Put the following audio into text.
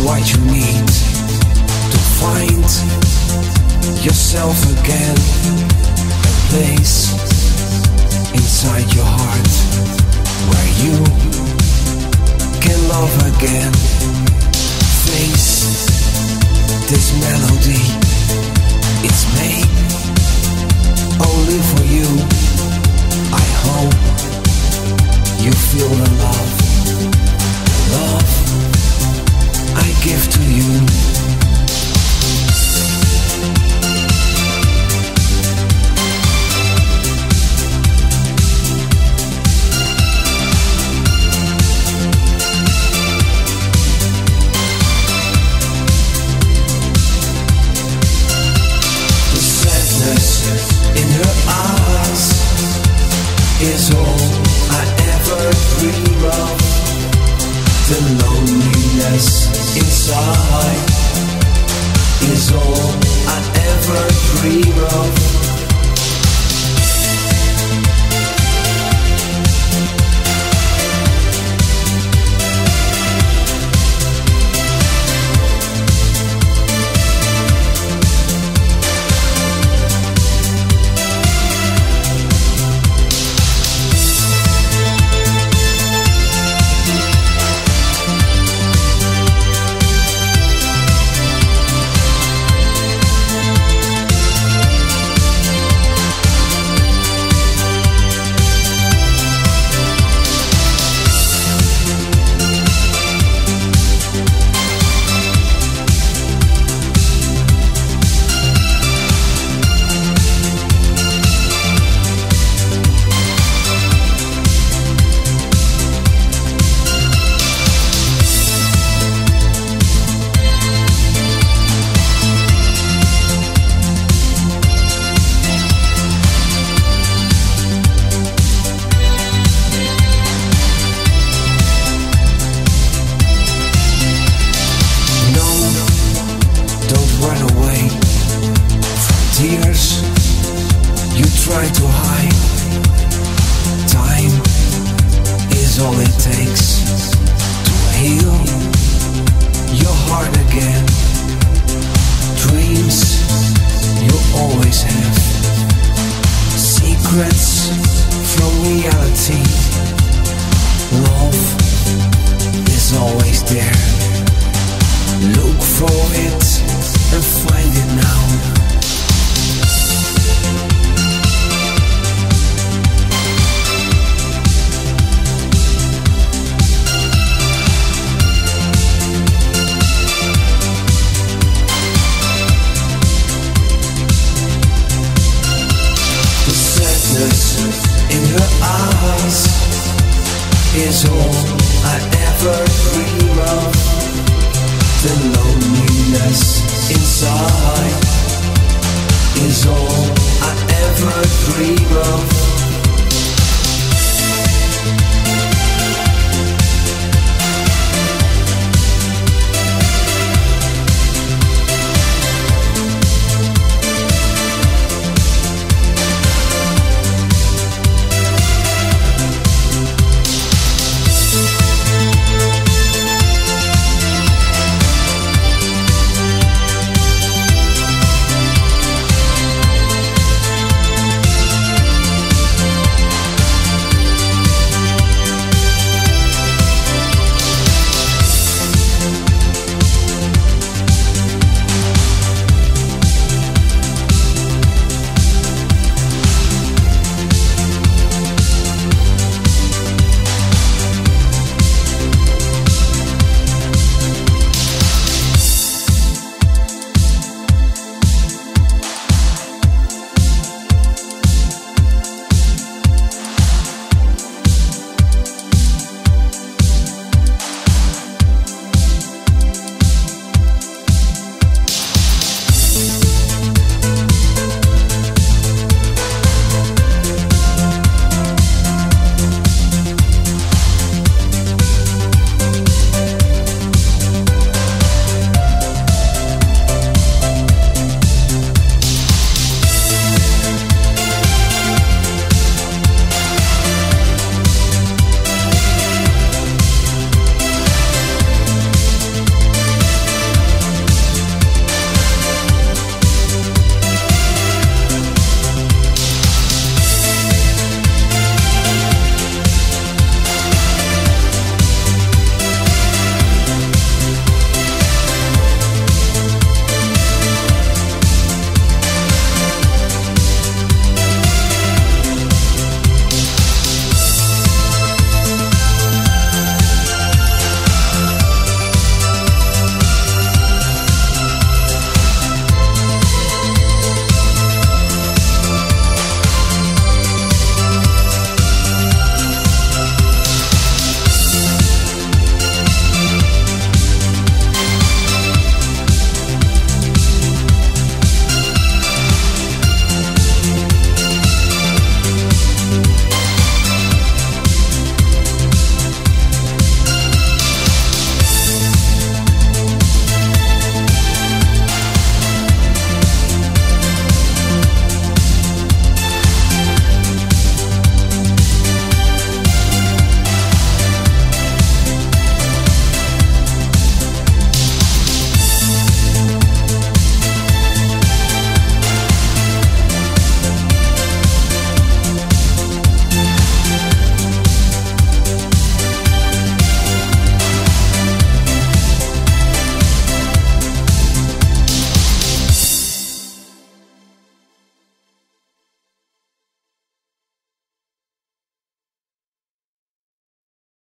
what you need to find yourself again. A place inside your heart where you can love again. Face this melody, it's made only for you. I hope you feel the love I give to you. In her eyes is all I ever dream of. The loneliness inside is all I ever dream of. Tears you try to hide. Time is all it takes to heal your heart again. Dreams you always have, secrets from reality. Love is always there. Look for it and find it now. In her eyes is all I ever dream of. The loneliness inside is all